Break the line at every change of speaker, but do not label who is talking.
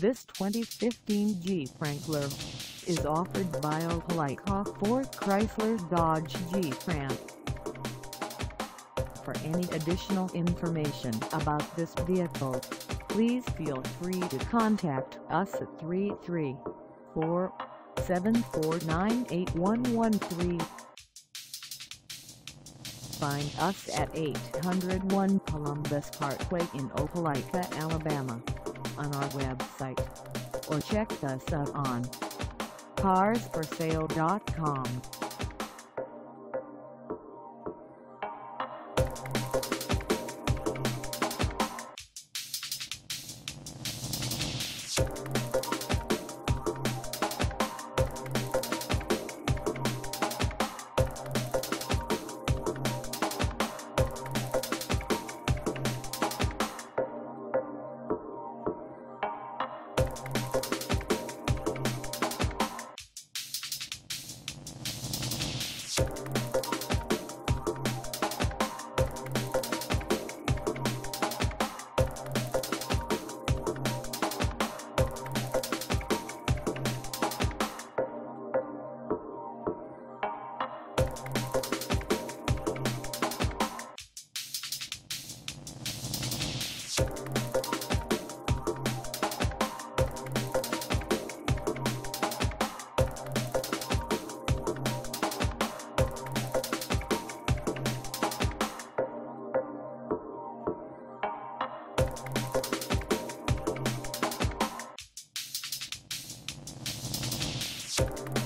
This 2015 Jeep Wrangler is offered by Opelika Ford Chrysler Dodge Jeep Ram. For any additional information about this vehicle, please feel free to contact us at 334-749-8113. Find us at 801 Columbus Parkway in Opelika, Alabama, on our website, or check us out on carsforsale.com.
You